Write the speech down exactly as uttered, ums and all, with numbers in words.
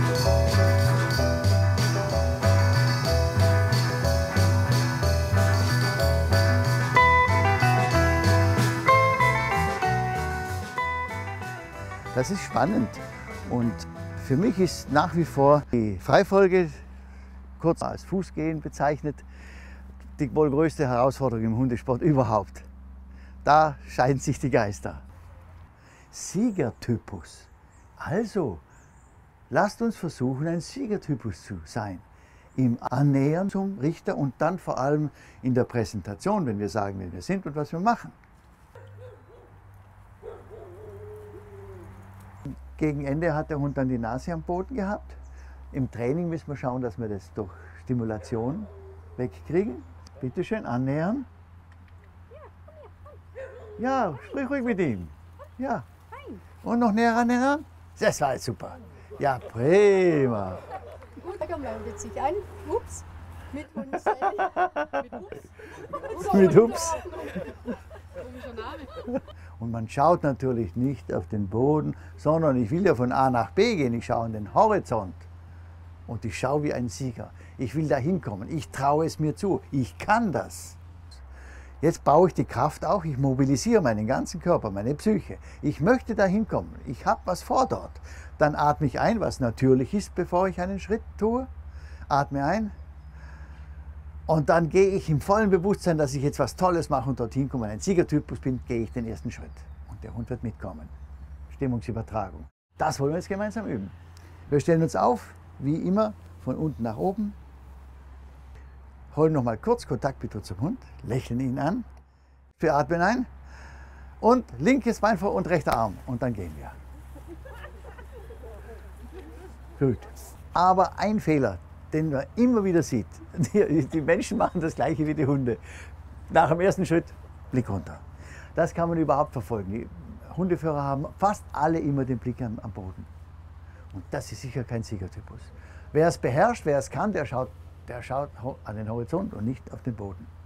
Das ist spannend und für mich ist nach wie vor die Freifolge, kurz als Fußgehen bezeichnet, die wohl größte Herausforderung im Hundesport überhaupt. Da scheiden sich die Geister. Siegertypus. Also, lasst uns versuchen, ein Siegertypus zu sein. Im Annähern zum Richter und dann vor allem in der Präsentation, wenn wir sagen, wer wir sind und was wir machen. Gegen Ende hat der Hund dann die Nase am Boden gehabt. Im Training müssen wir schauen, dass wir das durch Stimulation wegkriegen. Bitte schön, annähern. Ja, sprich ruhig mit ihm. Ja. Und noch näher annähern. Das war jetzt super. Ja, prima. Er meldet sich an. Ups. Mit uns. Mit Hups. Und man schaut natürlich nicht auf den Boden, sondern ich will ja von A nach B gehen. Ich schaue an den Horizont. Und ich schaue wie ein Sieger. Ich will da hinkommen. Ich traue es mir zu. Ich kann das. Jetzt baue ich die Kraft auf. Ich mobilisiere meinen ganzen Körper, meine Psyche. Ich möchte da hinkommen. Ich habe was vor dort. Dann atme ich ein, was natürlich ist, bevor ich einen Schritt tue. Atme ein. Und dann gehe ich im vollen Bewusstsein, dass ich jetzt was Tolles mache und dorthin komme. Wenn ich ein Siegertypus bin, gehe ich den ersten Schritt. Und der Hund wird mitkommen. Stimmungsübertragung. Das wollen wir jetzt gemeinsam üben. Wir stellen uns auf, wie immer, von unten nach oben. Holen nochmal kurz Kontakt bitte zum Hund. Lächeln ihn an. Wir atmen ein. Und linkes Bein vor und rechter Arm. Und dann gehen wir. Gut. Aber ein Fehler, den man immer wieder sieht. Die, die Menschen machen das Gleiche wie die Hunde. Nach dem ersten Schritt, Blick runter. Das kann man überhaupt verfolgen. Die Hundeführer haben fast alle immer den Blick am, am Boden. Und das ist sicher kein Siegertypus. Wer es beherrscht, wer es kann, der schaut, der schaut an den Horizont und nicht auf den Boden.